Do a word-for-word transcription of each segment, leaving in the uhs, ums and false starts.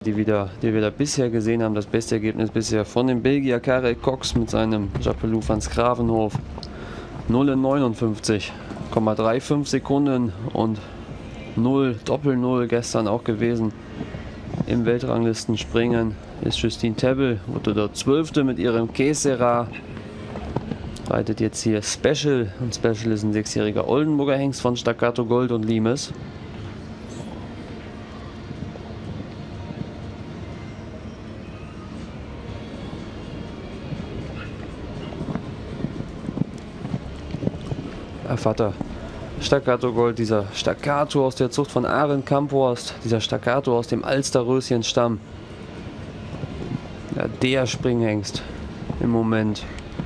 die, wieder, die wir da bisher gesehen haben. Das beste Ergebnis bisher von dem Belgier Karel Cox mit seinem Japelou van 's Gravenhof. null neunundfünfzig Komma fünfunddreißig Sekunden und null Doppel null gestern auch gewesen. Im Weltranglistenspringen ist Justine Tebbel, wurde dort Zwölfte mit ihrem Kesera. Reitet jetzt hier Special, und Special ist ein sechsjähriger Oldenburger Hengst von Staccato Gold und Limes. Ja, Vater, Staccato Gold, dieser Staccato aus der Zucht von Arend Kamphorst, dieser Staccato aus dem Alsterröschenstamm. Ja, der Springhengst im Moment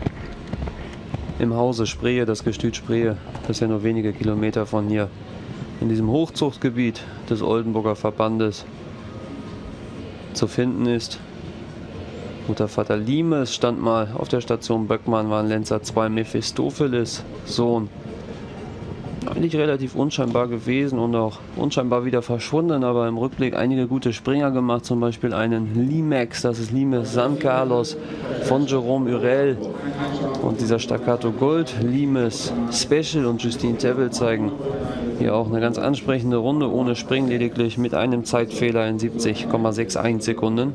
im Hause Spreehe, das Gestüt Spreehe, das ist ja nur wenige Kilometer von hier, in diesem Hochzuchtgebiet des Oldenburger Verbandes zu finden ist. Guter Vater Limes stand mal auf der Station Böckmann, war ein Lenzer zwei Mephistopheles Sohn. Eigentlich relativ unscheinbar gewesen und auch unscheinbar wieder verschwunden, aber im Rückblick einige gute Springer gemacht, zum Beispiel einen Limex, das ist Limes San Carlos von Jerome Urel, und dieser Staccato Gold, Limes Special und Justine Tebbel zeigen hier auch eine ganz ansprechende Runde, ohne Springen, lediglich mit einem Zeitfehler in siebzig Komma einundsechzig Sekunden.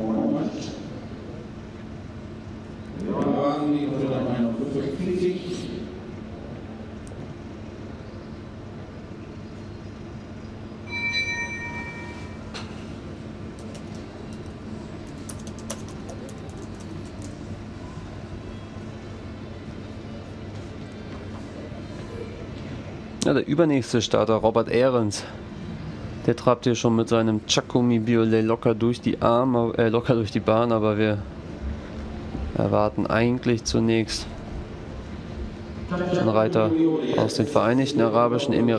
Ja, der übernächste Starter, Robert Ehrens, der trabt hier schon mit seinem Chacumi Biolay locker durch die Arme, äh, locker durch die Bahn, aber wir erwarten eigentlich zunächst einen Reiter aus den Vereinigten Arabischen Emiraten.